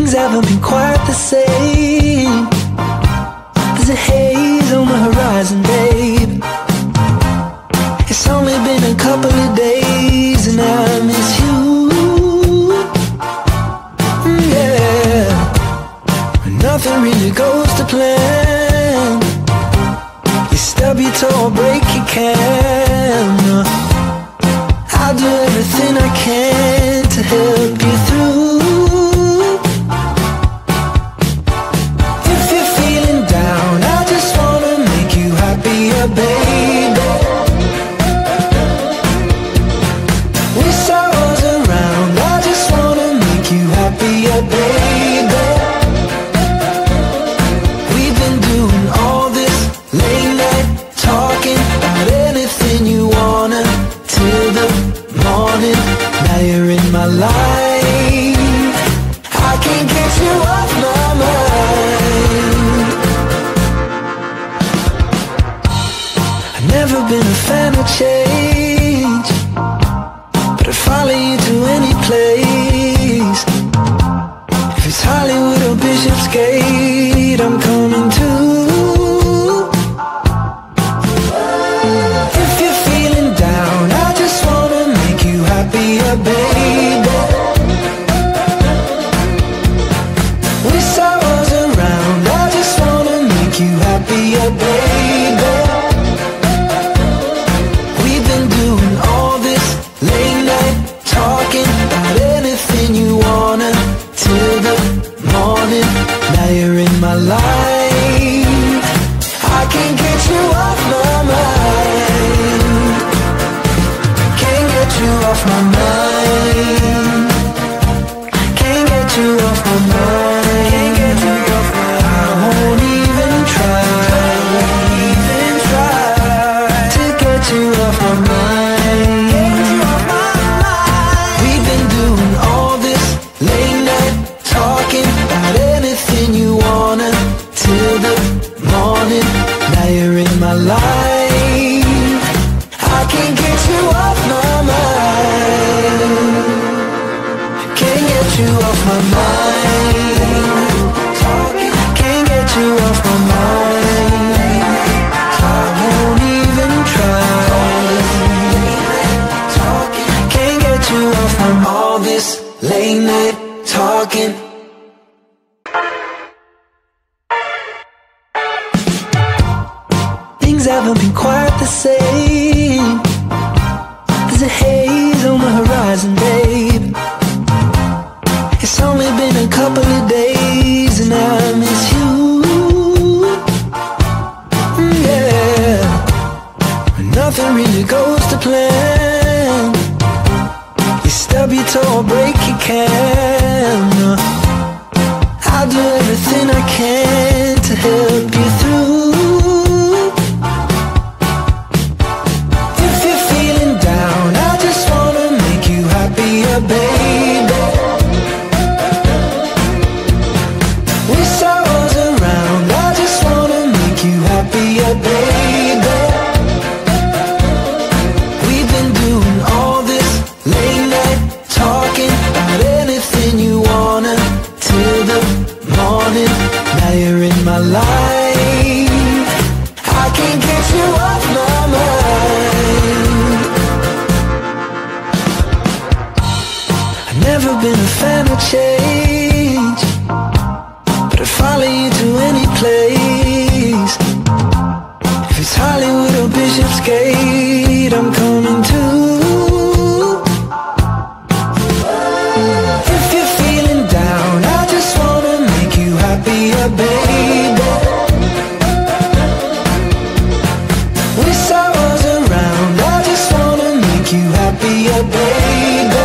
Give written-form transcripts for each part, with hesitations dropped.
Things haven't been quite the same. There's a haze on the horizon, babe. It's only been a couple of days and I miss you. Yeah, nothing really goes to plan. You stub your toe or break your can. I'll do everything I can to help you through. If you're feeling down, I just wanna make you happier, baby. Wish I was around, I just wanna make you happier, baby. We've been doing all this late night talking about anything you wanna till the morning. Now you're in my life, I can't get you off my mind. I've never been a fan of change, but I'd follow you to any place. If it's Hollywood or Bishopsgate, I'm coming too. If you're feeling down, I just wanna make you happier, baby. Wish I was around, I just wanna make you happier, baby. We've been doing all this late night talking about anything you wanna till the morning. Now you're in my life, I can't get you off my mind. Can't get you off my mind. Can't get you off my mind. Can't get you off my mind. I won't even try to get you off my mind. We've been doing all this late night talking about anything you wanna till the morning. Now you're in my life, I can't get you off my mind. Can't get you off my mind. Can't get you off my mind. I won't even try. Can't get you off from all this late night talking. Things haven't been quite the same. There's a haze on the horizon, babe. It's only been a couple of days and I miss you. Yeah, nothing really goes to plan. You stub your toe or break your can. I'll do everything I can to help you through. If you're feeling down, I just wanna make you happier, baby. Wish I was around, I just wanna make you happier, baby. We've been doing all this late night talking about anything you wanna till the morning. Now you're in my life, I can't get you off my mind. I've never been a fan of change, but I'd follow you to any place. If it's Hollywood or Bishopsgate, I'm coming too. If you're feeling down, I just wanna make you happier, baby. Wish I was around, I just wanna make you happier, baby.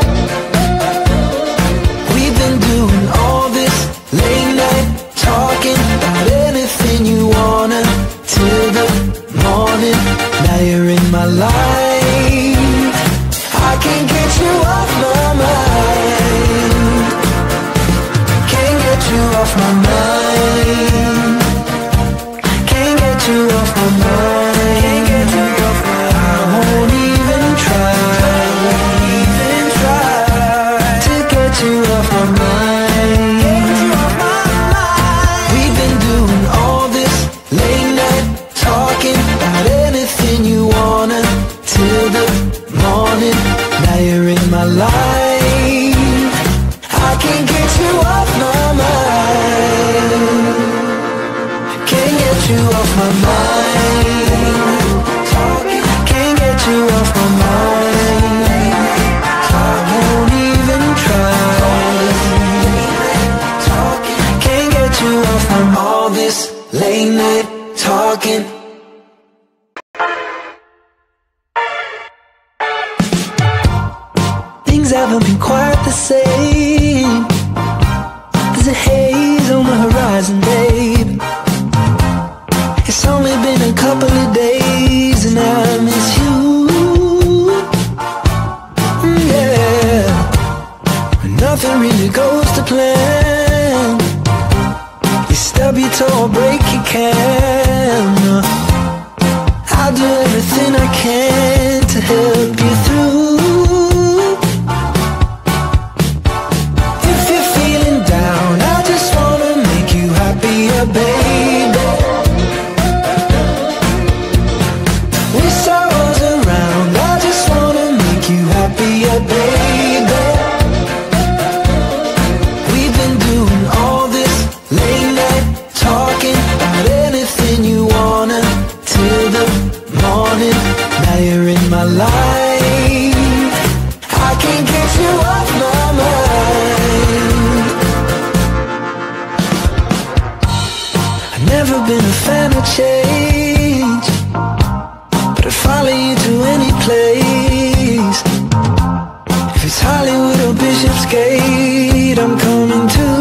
We've been doing all this late night talking about anything you wanna till the morning. Now you're in my life, I can't get you off my mind. Can't get you off my mind. Can't get you off my mind. Can't get you off my mind. I won't even try. life. I can't get you off my mind. Can't get you off my mind. Can't get you off my mind. I won't even try. Can't get you off from all this late night talking. Things haven't been quite the same. There's a haze on the horizon, babe. It's only been a couple of days and I miss you. Yeah, nothing really goes to plan. You stub your toe or break your can. I'll do everything I can to help you through. If you're feeling down, I just wanna make you happier, baby. Wish I was around, I just wanna make you happier, baby. We've been doing all this late night talking about anything you wanna till the morning. Now you're in my life. I can't get you off my mind. I've never been a fan of change, but I'd follow you to any place. If it's Hollywood or Bishopsgate, I'm coming too.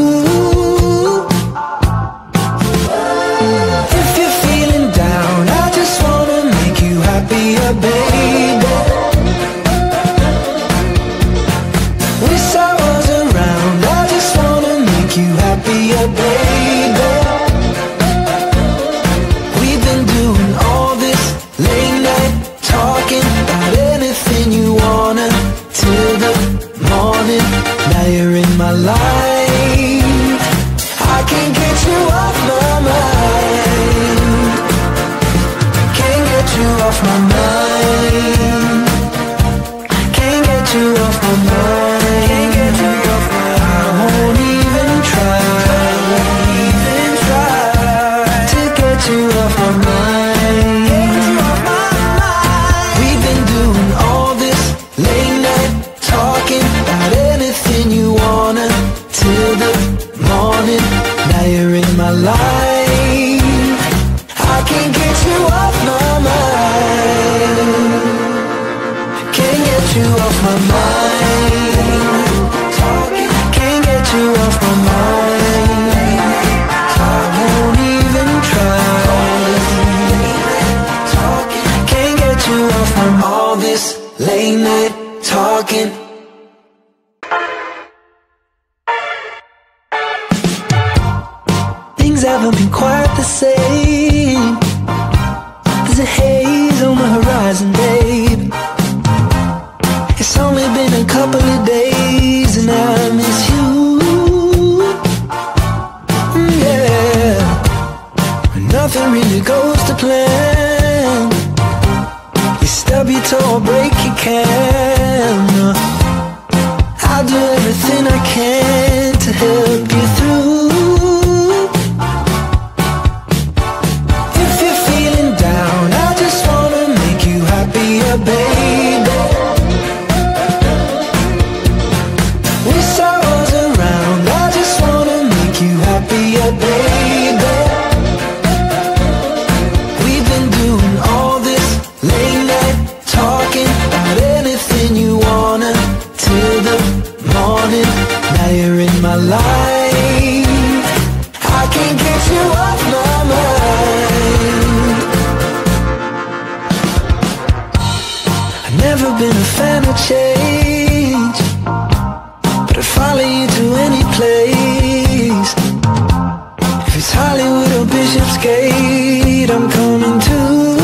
If you're feeling down, I just wanna make you happier, baby. Wish I was around, I just wanna make you happier, baby. We've been doing all this late night talking about anything you wanna till the morning. Now you're in my life. I can't get you off my mind. Can't get you off my mind. Can't get you off my mind. Can't get you off my mind. I won't even try. To get you off my mind. We've been doing all this late night talking about anything you wanna till the morning. Now you're in my life. I can't get you off my mind. Can't get you off my mind. Can't get you off my mind. I won't even try. Can't get you off from all this late night talking. Things haven't been quite the same. There's a haze on the horizon, babe. It's only been a couple of days and I miss you. Yeah, nothing really goes to plan. You stub your toe or break your can. I'll do everything I can to help you through. If you're feeling down, I just wanna make you happier, baby. Wish I was around, I just wanna make you happier, baby. We've been doing all this late night talking about anything you wanna till the morning. Now you're in my life. I can't get you off my mind. I've never been a fan of change, but I'd follow you to any place. If it's Hollywood or Bishopsgate, I'm coming too.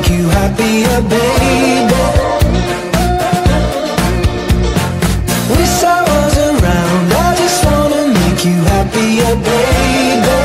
make you happier, baby. Wish I was around, I just wanna make you happier, baby.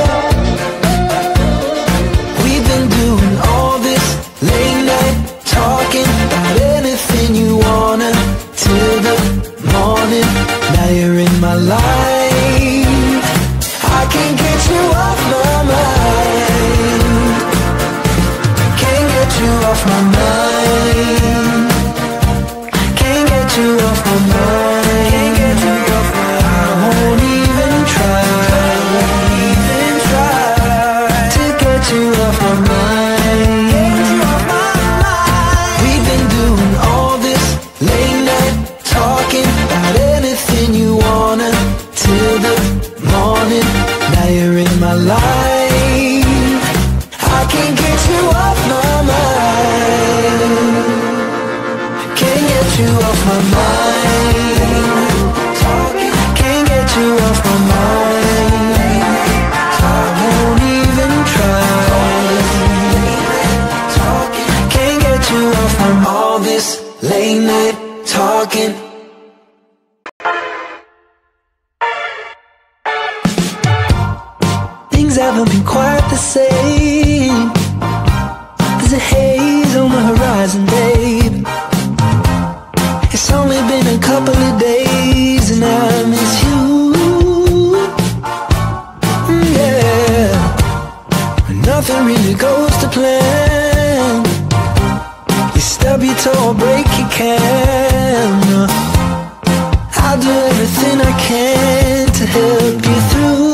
We've been doing all this late night talking about anything you wanna till the morning. Now you're in my life, I can't get you off my mind. Can't get you off my mind. Can't get you off my mind. Can't get you off my mind. I won't even try to get you off my mind. We've been doing all this late night talking about anything you wanna till the morning. Now you're in my life, I can't get you off my mind. Can't get you off my mind. Can't get you off my mind. I won't even try. Can't get you off from all this late night talking. Things haven't been quite the same. There's a haze on the horizon, babe. It's only been a couple of days and I miss you. Yeah, nothing really goes to plan. You stub your toe or break your can. I'll do everything I can to help you through.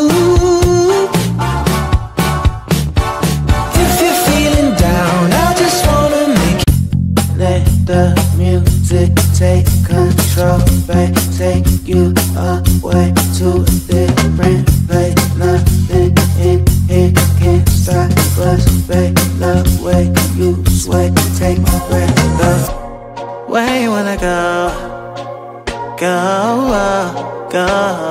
If you're feeling down, I just wanna make you let the music take control, babe. Take you away to a different place. Nothing in here can stop us, babe. Love way you sway, take my breath, love. Where you wanna go? Go, go,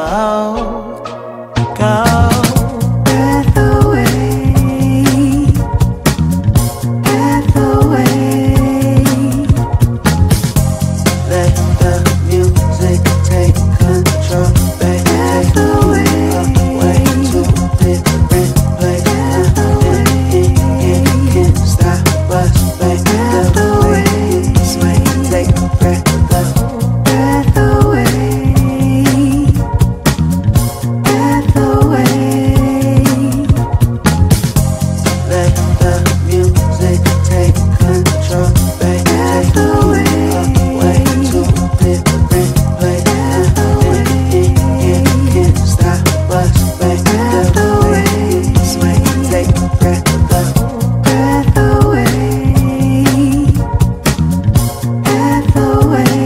go. Breath away, breath away. Let the music take control, baby. Breath away to a different place. Nothing can stop us, baby. Breath away, sway, take a breath, love. Breath away, breath away. Let the music take control, baby. Breath away to a different place. Nothing can stop us, baby. Breath away, sway, take a breath, love. Breath away, breath away.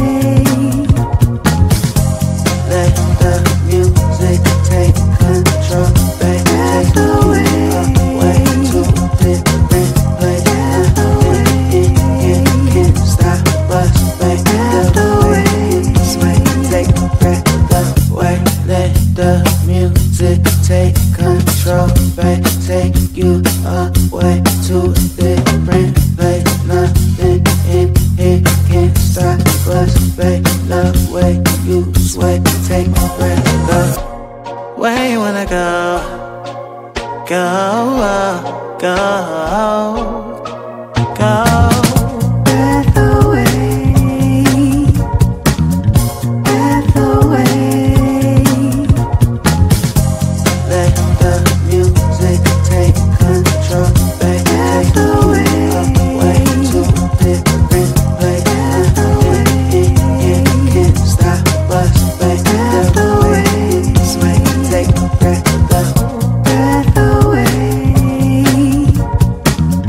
Let the music take control, baby. Breath away to a different place. Nothing can stop us, baby. Breath away, sway, take a breath, love. Let the music take control, baby. Take you away to a different place. Nothing in here can stop us, babe. Love way you sway, take my breath, love. Where you wanna go? Go, go, go. Breath away, breath away. Let the music take control, baby. Breath away to a different place. Nothing can stop us, baby. Breath away, sway, take a breath, love. Breath away,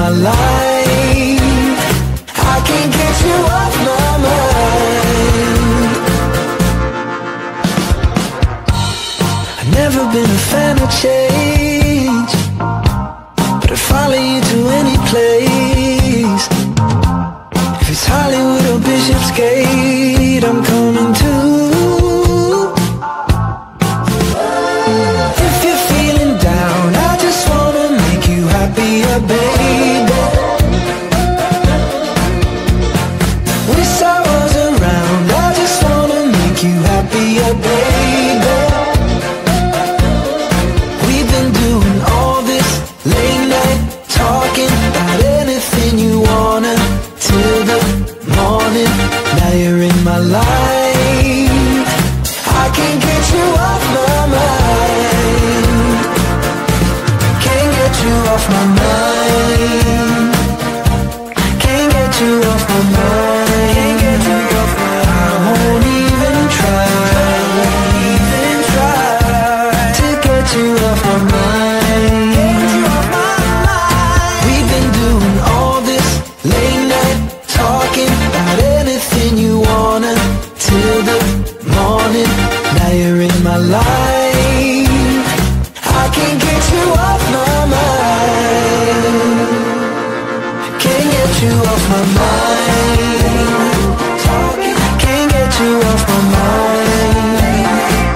my life. I can't get you off my mind. I've never been a fan of change, but I'd follow you to any place. If it's Hollywood or Bishopsgate, I'm coming too. If you're feeling down, I just wanna make you happier, baby. Wish I was around, I just wanna make you happier, baby. We've been doing all this late night talking about anything you wanna till the morning. Now you're in my life. I can't get you off my mind. Can't get you off my mind. Can't get you off my mind. Can't get you off my mind. I won't even try. Won't even try to get you off my mind. We've been doing all this late night talking about anything you wanna till the morning. Now you're in my life. I can't get you off my mind. Can't get you off my mind. Can't get you off my mind.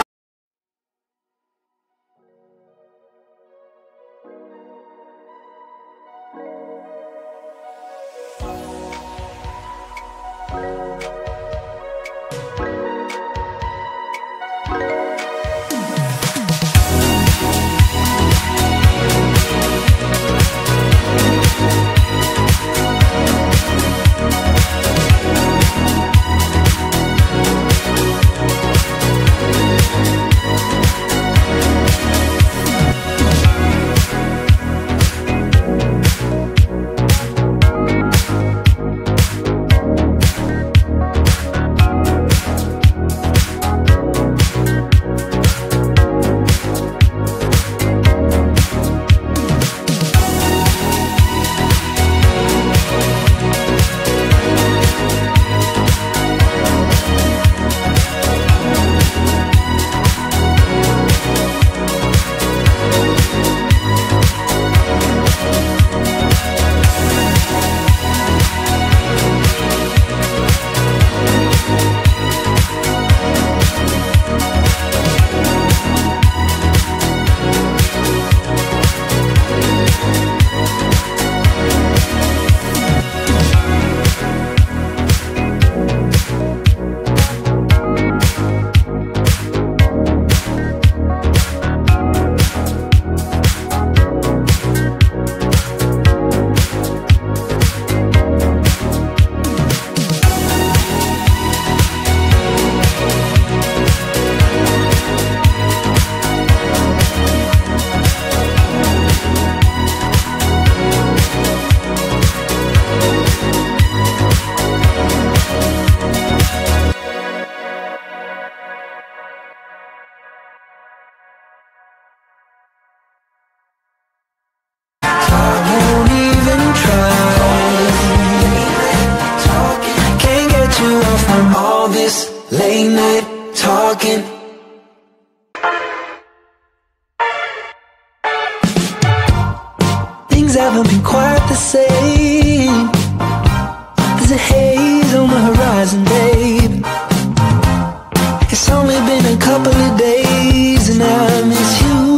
All this late night talking. Things haven't been quite the same. There's a haze on the horizon, babe. It's only been a couple of days and I miss you.